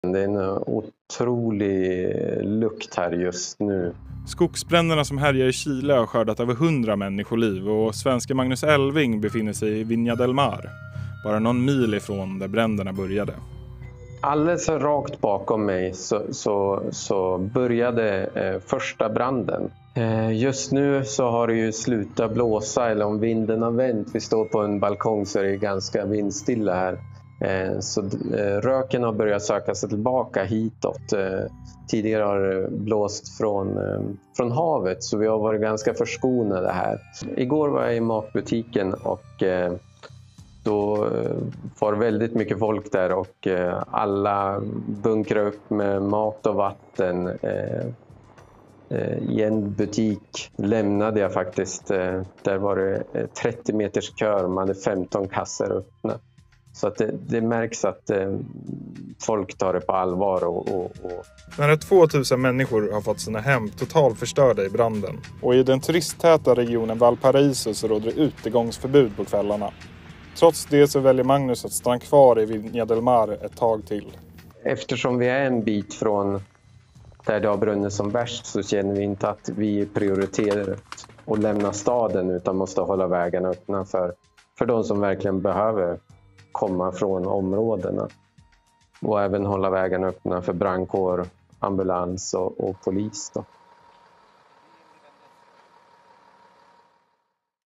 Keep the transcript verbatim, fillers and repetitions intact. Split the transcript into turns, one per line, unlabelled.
Det är en otrolig lukt här just nu.
Skogsbränderna som härjar i Chile har skördat över hundra människoliv och svenska Magnus Elving befinner sig i Viña del Mar, bara någon mil ifrån där bränderna började.
Alldeles rakt bakom mig så, så, så började eh, första branden. Eh, just nu så har det ju slutat blåsa, eller om vinden har vänt. Vi står på en balkong så är det ganska vindstilla här. Eh, så eh, röken har börjat söka sig tillbaka hitåt. Eh, tidigare har det blåst från, eh, från havet, så vi har varit ganska förskonade här. Igår var jag i matbutiken och eh, då var väldigt mycket folk där och alla bunkrade upp med mat och vatten. I en butik lämnade jag faktiskt, där var det trettio meters kör, man hade femton kassor öppna. Så att det, det märks att folk tar det på allvar. Och, och, och...
Nära tvåtusen människor har fått sina hem totalt förstörda i branden. Och i den turisttäta regionen Valparaiso så råder det utegångsförbud på kvällarna. Trots det så väljer Magnus att stanna kvar i Viña del Mar ett tag till.
Eftersom vi är en bit från där det har brunnit som värst så känner vi inte att vi prioriterar att lämna staden, utan måste hålla vägarna öppna för, för de som verkligen behöver komma från områdena. Och även hålla vägarna öppna för brandkår, ambulans och, och polis då.